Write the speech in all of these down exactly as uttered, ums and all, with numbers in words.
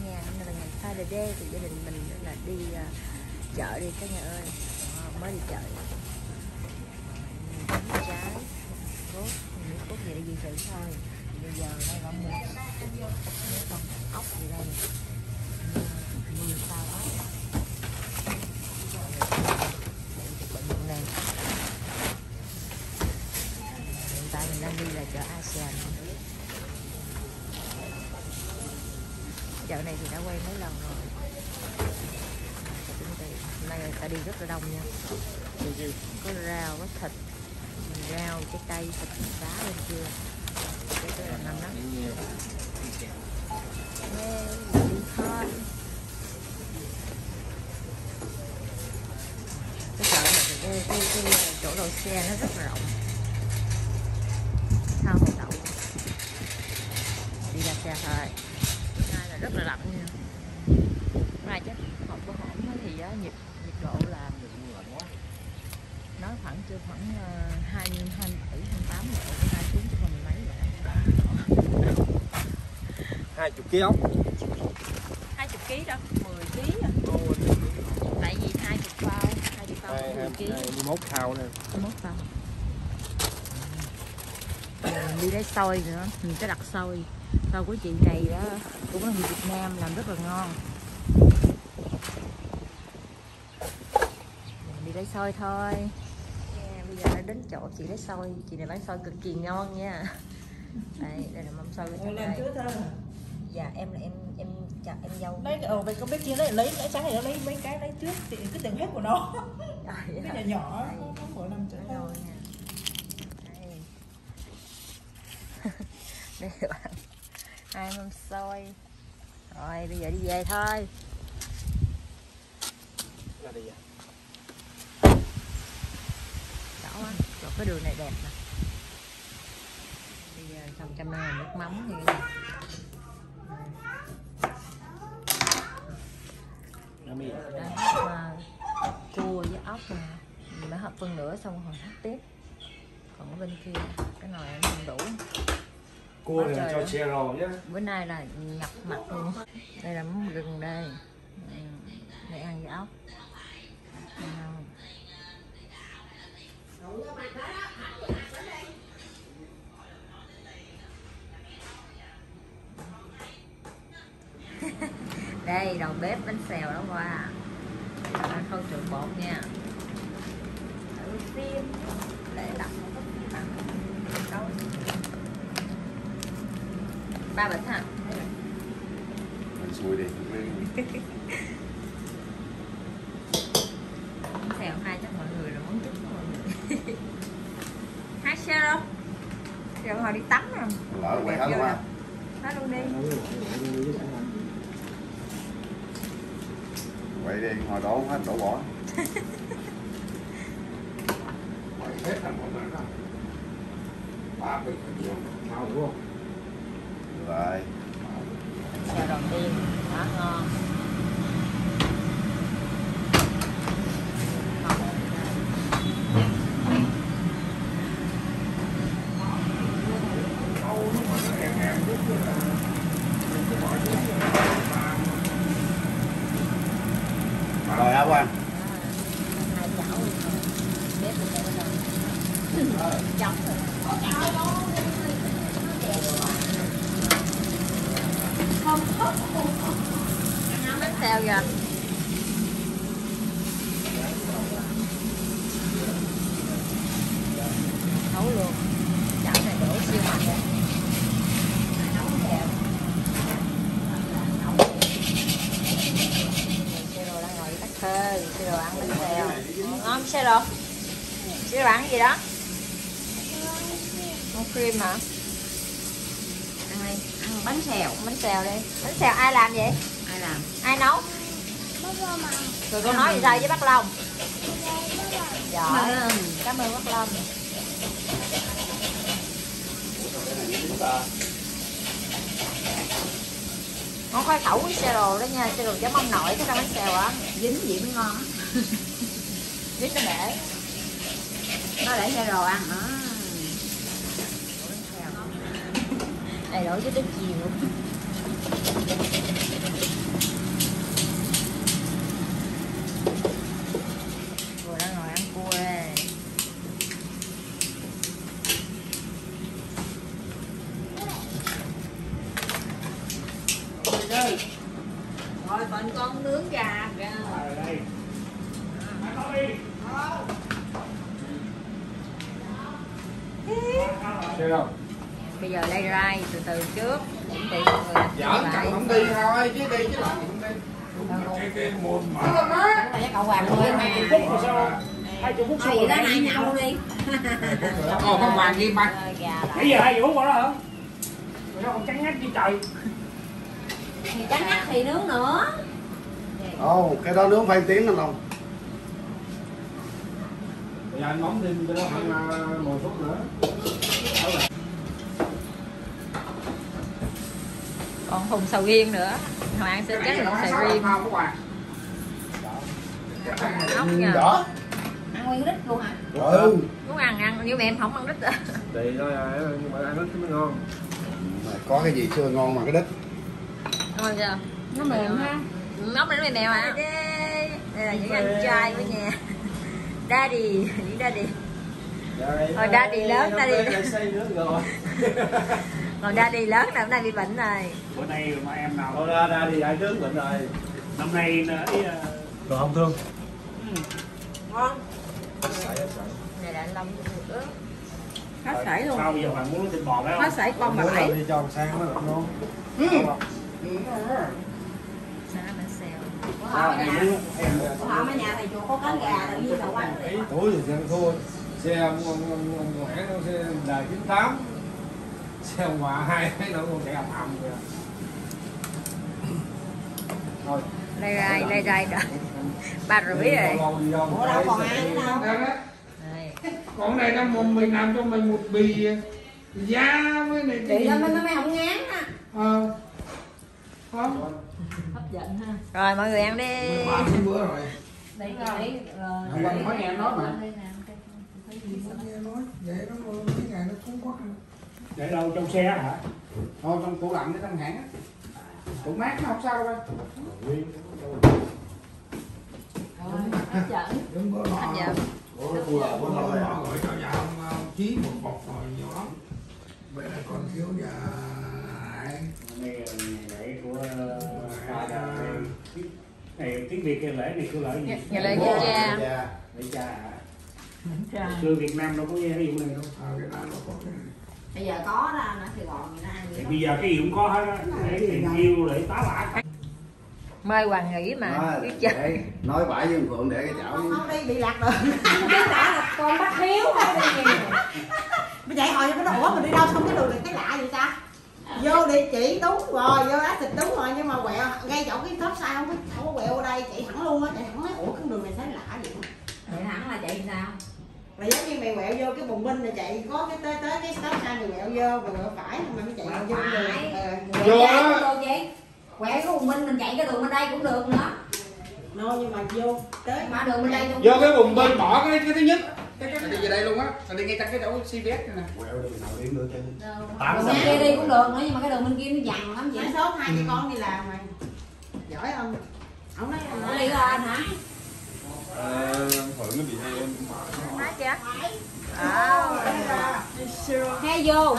nha, hôm nay là ngày Friday thì gia đình mình là đi uh, chợ đi cả nhà ơi. À, mới đi chợ bánh trái cốt miếng cốt gì để dự trữ thôi. Bây giờ đây là mua mấy con ốc gì đây nhiều sao ốc bự này. Hiện tại mình đang đi là chợ ASEAN. Chợ này thì đã quay mấy lần rồi. Hôm nay người ta đi rất là đông nha. Có rau, có thịt, rau, trái cây, thịt, cá bên kia. Cái đó là nằm đó. Yeah, đi thôi. Cái chợ này thì cái, cái, cái chỗ đậu xe nó rất là rộng. Thao hồ đậu. Đi ra xe thôi. Nay là rất là lạnh nha. Mai chắc hộp bữa hổm thì á, nhiệt nhiệt độ là nó khoảng chưa khoảng hai mươi hai mươi bảy hai mươi tám độ, hai xuống cho mình mấy vậy. hai chục ký ốc. hai mươi ký đâu, mười ký à. Tại vì hai mươi bao, hai mươi bao mười ký. hai mươi mốt thao nè. hai mươi mốt bao. Mình đi lấy xôi nữa, mình sẽ đặt xôi. Xôi của chị này đó cũng là người Việt Nam làm rất là ngon. Mình đi lấy xôi thôi. Yeah, bây giờ đã đến chỗ chị lấy xôi. Chị này bán xôi cực kỳ ngon nha. Đây, đây là mâm xôi của chị đây. Dạ em là em em chào em dâu. Đấy ở bên con bé kia đấy lấy lấy trái này nó lấy mấy cái lấy trước thì cái tiền hết của nó. Cái nhà nhỏ nó mỗi năm trở thôi nha. Đây. Đây các bạn. Hai mâm xôi. Rồi bây giờ đi về thôi. Là đi về. Đỏ quá. Chỗ cái đường này đẹp nè. Bây giờ xong trăm này nước mắm như thế này. Đó, cua với ốc nè. Mình đã hấp phân nửa xong rồi hấp tiếp. Còn ở bên kia cái nồi nó không đủ. Cua thì cho xe rồi nhé. Bữa nay là nhập mặt luôn. Đây là món gừng đây. Để ăn với ốc. Đây đầu bếp bánh xèo đó qua. Đây khâu trộn bột nha. Đầu tiên để đặt một cái đâu. Ba bịch hả? Mình xui đi. Bánh xèo hai chắc mọi người rồi món chính mọi người. Hai xe đâu? Giờ hồi đi tắm nè. Lỡ quay hết luôn á. Hết luôn đi. Quay đi, hồi đổ hết đổ bỏ. Quay hết thành một lần đó. Ba bịch nhiều, mau đúng không? Rồi. Xèo đầu tiên, đó ngon. Rồi hả Quang? Hai chảo bếp mình đây rồi. Chóng rồi. Bánh xèo kìa. Nấu luôn. Chảo này đổ siêu mạnh rồi. Thơ, xe đồ ăn bánh xèo. Ngon xe đồ. Xe đồ ăn cái gì đó? Con cream hả? Ăn đi, ăn bánh xèo, bánh xèo đi. Bánh xèo ai làm vậy? Ai làm? Ai nấu? Rồi con nói gì sao với bác Long? Giỏi. Cảm ơn bác Long. Ngon khoai khẩu với xe đồ đó nha, xe đồ chấm ông nội cái rau bánh xèo á, dính gì mới ngon á. Dính nó để. Nó để xe đồ ăn đó. Đây đổ với tới chiều. đây. Rồi phần con nướng gà kìa. đây. Xem không? Bây giờ lay rai từ từ trước, chuẩn bị mọi người Giỡn lại. chẳng không đi thôi chứ đi chứ lại không đi. Cái cái môn mà. Cái này cậu hoàng thôi mà. Phút rồi sao? Hai chục phút sau Gì rồi. đó lại nhậu đi. Ồ có hoàng gì mà. Gà lại. Bây giờ hai phút rồi đó hả? Rồi sao còn trắng ngắt như trời. Thì trắng ngắt thì nướng nữa. Ồ cái đó nướng phải tiếng không? Bây giờ anh bấm thêm cho nó khoảng mười phút nữa. Còn thùng sầu riêng nữa. Hoàng sẽ chắc là sầu riêng. Ốc nha. Đó. Ăn nguyên đít luôn hả? Ừ. Muốn ăn ăn như mẹ em không ăn đít à. Tùy thôi à, nhưng mà ăn ít mới ngon. Có cái gì chưa ngon mà cái đít. Ngon chưa? Nó mềm ha. Nó mềm mềm mèo hả? Đây là những anh trai của nhà. Daddy, những daddy. Rồi daddy lớn daddy. Rồi. Còn daddy lớn là hôm nay bị bệnh rồi. Bữa nay mà em nào Thôi ra ra đi ai trước bệnh rồi. năm nay ý Rồi không thương. Ngon. Này là anh Long ướp. Hết sảy luôn. sao bây giờ bạn muốn thịt bò phải Hết không? sảy con bà Bữa nào bảy. đi cho ông sang nó được ngon. Sao nó xèo. Sao em muốn em Họ ở nhà thầy chuột có cánh gà tự nhiên là quanh. Ủa thì xem thua. Xe ông ông ông ông Ngoãn nó xe đài chín tám. Xe ông Hòa hai cái nó còn chạy ầm ầm kìa. Thôi. Lay rai, lay rai đợi. Ba rưỡi rồi. Ủa đâu còn ai nữa đâu. Đây. Còn này nó một mình làm cho mình một bì giá mới này. Chị lên mấy mấy không ngán á. Ờ. Không. Hấp dẫn ha. Rồi mọi người ăn đi. Ba bữa rồi. Đây chị rồi. Không cần mấy em nói mà. Nghe nói để nó mấy ngày nó xuống quá. để đâu trong xe hả? Thôi trong tủ lạnh cái trong hãng á. Tủ mát nó không sao đâu. Hấp dẫn. Đúng bữa Hấp nọ. dẫn. Bữa nọ bữa nọ gọi cho nhà ông Chí một bọc rồi nhiều lắm. Vậy là còn thiếu nhà này. Này lễ của này tiếng Việt cái lễ này của lễ gì? Ngày lễ của cha. Lễ cha hả? Xưa Việt Nam đâu có nghe cái vụ này đâu. À, Việt Nam nó có cái này. Bây giờ có đó, nó Sài Gòn thì nó ăn Thì gì bây giờ cái gì cũng có hết á, để tình yêu để tá lả. mời Hoàng nghỉ mà À, biết chưa? để nói bãi với thằng Phượng để cái chảo. Không đi bị lạc rồi. Cái đã là con bắt hiếu không đi gì. Bây vậy hồi cái ủa mình đi đâu xong cái đường này cái lạ vậy ta? Vô địa chỉ đúng rồi, vô á thịt đúng rồi nhưng mà quẹo ngay chỗ cái top sai không có không có quẹo ở đây chạy thẳng luôn á, chạy thẳng nói ủa cái đường này thấy lạ vậy. Vậy thẳng là chạy sao? Là giống như mày quẹo vô cái bùng binh này chạy có cái tới tới cái stop sai mày quẹo vô mày quẹo phải mà mày chạy Quẹo vô cái đường. phải. Ờ. Quẹo trái cũng được vậy. Quẹo cái vùng bên mình chạy cái đường bên đây cũng được nữa. No nhưng mà vô tới Mà đường bên đây Vô cái vùng bên bỏ cái cái thứ nhất. Cái cái đi về đây luôn á. Đi ngay trong cái chỗ xê vê ét này nè. Quẹo đi nào điểm được chứ. Đường bên kia đi cũng được nữa nhưng mà cái đường bên kia nó dằn lắm vậy. Nói số hai cái con đi làm mày. Giỏi không? Không nói Nó anh đi ra anh hả? Ờ, Phượng nó bị hay em. Má chưa? À, hay vô.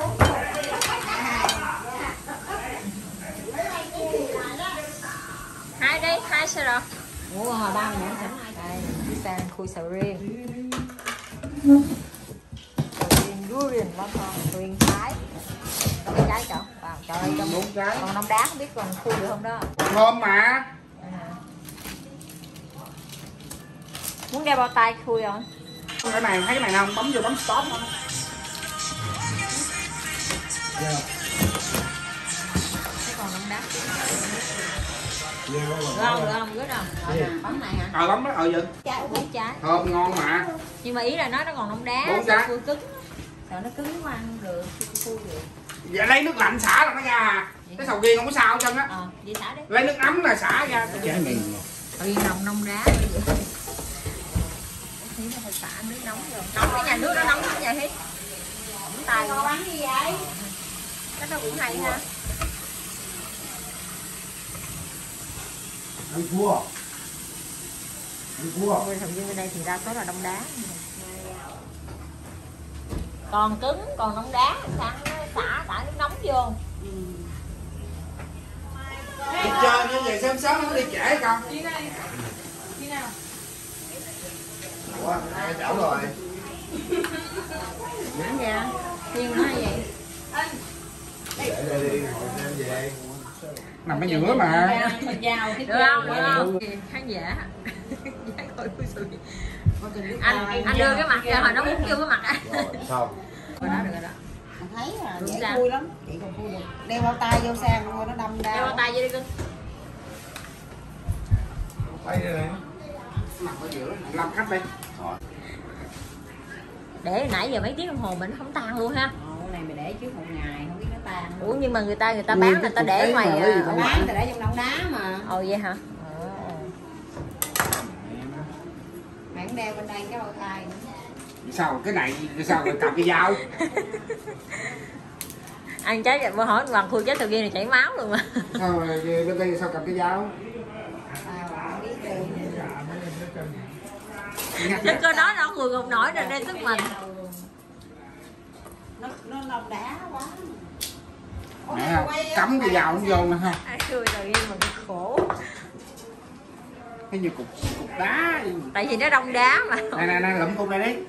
Hai đi, hai sao rồi? Ủa hồi ba mình nhận sẵn hai. Đây, đi sang khui sầu riêng. Sầu riêng durian lắm con, sầu riêng Thái. Có mấy trái chỗ? Wow, trời ơi trong còn nông đá không biết còn khui được không đó. Ngon mà. Muốn đeo bao tay khui không? Cái này thấy cái này không? Bấm vô bấm stop không? Cái còn nông đá. Được không? Được không? Good không? Rồi nè, bấm này hả? Ờ bấm đó, ờ vậy. Trái bốn trái. Thơm ngon mà. Nhưng mà ý là nó nó còn nông đá, Bốn sợ trái. khui cứng. Sợ nó cứng quá ăn không được, khui được. Vậy lấy nước lạnh xả là nó ra. Cái sầu riêng không có sao hết trơn á. Ờ, đi xả đi. Lấy nước ấm là xả ra. Cái trái mình. Tự nhiên nồng nông đá. Thì nó phải xả nước nóng rồi. Nóng cái nhà nước nó nóng lắm vậy Hiến. Không tài Con bắn gì vậy? cái đó cũng hay ha. Ăn cua. Ăn cua. Ôi, thằng Dương bên đây thì đa số là đông đá. Còn cứng, còn nông đá, sáng nó xả xả nước nóng vô. về sớm sớm không đi trễ con. Đi này. Đi nào. Ủa, ai chảo rồi. Nãy vậy Thiên nói vậy. Để đây đi, em về. Nằm ở giữa mà. Mình giàu Được không? Được không? Khán giả. Anh anh đưa cái mặt cho hồi nó muốn vô cái mặt á. Rồi, xong. Rồi đó, được rồi đó. Mình thấy là Đúng dễ sao? vui lắm, chị còn vui được. Đeo bao tay vô sang thôi nó đâm ra. Đeo bao tay vô đi cưng. Tay đây này. Nằm ở giữa, làm khách đi. Rồi. Để nãy giờ mấy tiếng đồng hồ mình nó không tan luôn ha. Ồ, này mày để trước một ngày không biết nó tan. Ủa nhưng mà người ta người ta bán người ta để ngoài Nó bán thì để trong đống đá mà. ồ vậy hả? Mày cũng đeo bên đây cái bao tay nữa. Sao cái này sao rồi cầm cái dao? Ăn trái bữa hỏi hoàng khui trái sầu riêng này chảy máu luôn mà. Sao rồi bên đây sao cầm cái dao? Tao không biết được. Chứ có nói nó người gục nổi rồi đây sức mình. Nó nó đống đá quá. Mẹ cắm cái dao cũng vô nè ha. Ai khui sầu riêng mà cực khổ. Cái như cục cục đá. Tại vì nó đông đá mà. Này này này lụm cục này đi.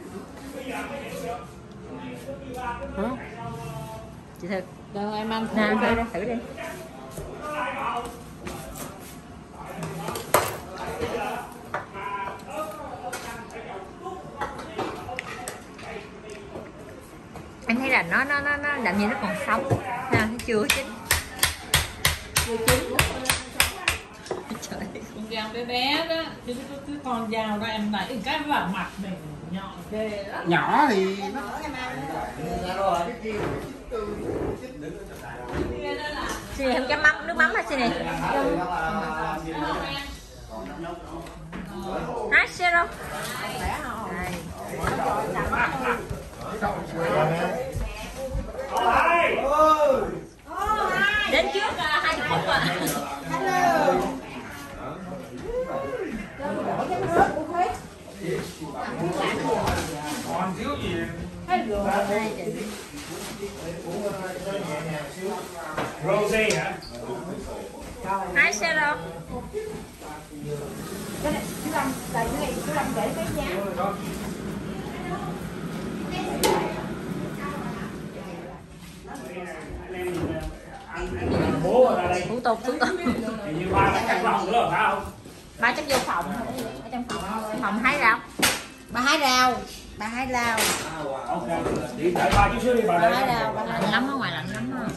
Hả? Chị Thực. Đâu em ăn Nè thử đi, thử đi. Anh thấy là nó nó nó nó làm như nó còn sống ha, nó chưa chín. Chưa chín. Trời. Con dao bé bé đó, chứ cứ con dao ra em đẩy cái vào mặt mình nhọn ghê đó. Nhỏ thì nó Xin em cái mắm, nước mắm hả xin nè. Hả xin đâu. Đây. Đến trước uh, hai chục phút à. Còn thiếu gì? Rosé hả? Hai xe đâu. Cái này chú Lâm, tại cái này chú Lâm để cái giá. Bố ở đây. Thủ tục, thủ tục. Hình như ba cắt lòng nữa phải không? Ba chắc vô phòng. Ở trong phòng. Phòng hái rau. Bà hái rau, bà hái rau. Ok. Đi đợi ba chút xíu đi bà Bà đây. hái rau, bà hái Lạnh rau. lắm, ở ngoài lạnh lắm ha.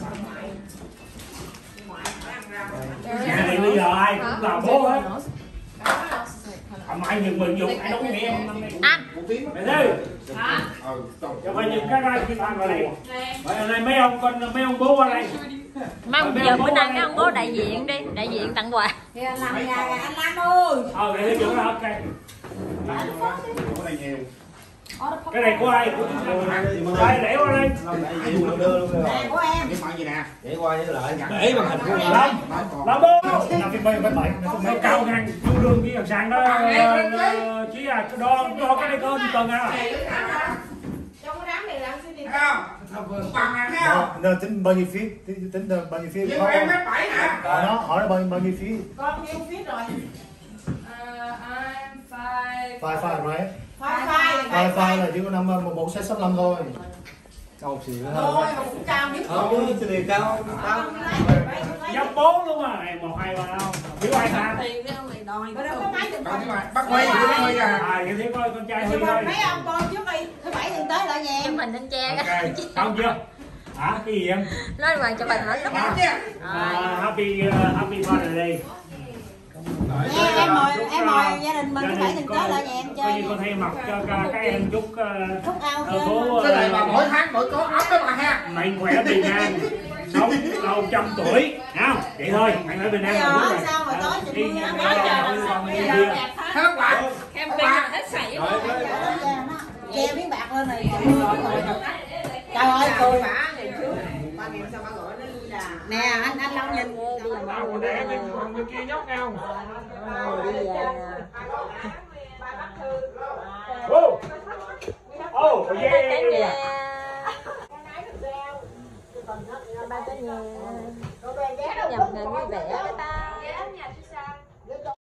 Nhà này bây giờ ai cũng là bố hết. Không ai nhường mình dùng, ai đâu có nghe em. Anh. Mẹ ơi. Cho coi những cái ra khi ta vào đây. Vậy này mấy ông con mấy ông bố qua đây. Mong giờ bữa nay mấy ông bố đại diện đi, đại diện tặng quà. Thì anh làm nhà anh Lam ơi. Ờ vậy thì đó ok. cái này nhiều. Cái này của ai? Của ai để qua đây? Nè của em. Cái mọi gì nè. Để màn hình của mình lắm. Là bố. Là phim bay bay bảy, nó cao ngang chu đường với thằng sang đó chỉ là cái đo đo cái này có tuần à. Trong cái đám này làm cái gì? Không. Bằng nè thấy không? Nó tính bao nhiêu feet? Tính, tính là bao nhiêu feet? Nhưng mà em mét bảy hả? Hỏi nó, hỏi nó bao, bao nhiêu feet? Con nhiêu feet rồi? Five, five, right? Phai phai. Five, five là chỉ có năm một một sáu năm thôi. Cao xỉu Thôi mà cũng cao nhất. Không, cái này cao. Giống bố luôn à. Này một hai ba không? Thiếu ai ta? Tiền cái ông này đòi. Có đâu có mấy chục Còn con. nhưng mà bắt quay bắt quay ra. À vậy thế coi con trai Thì Huy mà thôi. mấy ông con trước đi. Thứ bảy tuần tới lại nhà Chụp em. hình lên tre Ok. cái. Xong chưa? Hả? Cái gì em? Nói ngoài chụp hình hết lúc đó. À, happy uh, happy father day. Nè, em mời em mời gia đình mình thứ bảy tuần tới lại nhà em Coi như chơi. con thay mặt cho các các em chúc uh, Chúc ao ờ, chơi. bố Cái này mà uh, mỗi tháng mỗi có ốc đó mà ha. mạnh khỏe bình an, sống lâu trăm tuổi, không? Vậy thôi, mạnh khỏe bình an Bây là giờ đúng rồi. sao mà tối Đi chừng mưa nhà nó mẹ trời con con đi bây kia. giờ đẹp hết. Thấy không bạn? Camping là hết sảy luôn. Che miếng bạc lên này. Trời ơi cười bả ngày trước. Ba ngày sau ba gọi nó đi là. Nè anh anh Long nhìn. Bao đây em còn bên kia nhóc nhau. Ô. Ô, yeah. Ba tới nhà. Nhập ngày vui vẻ cái ta.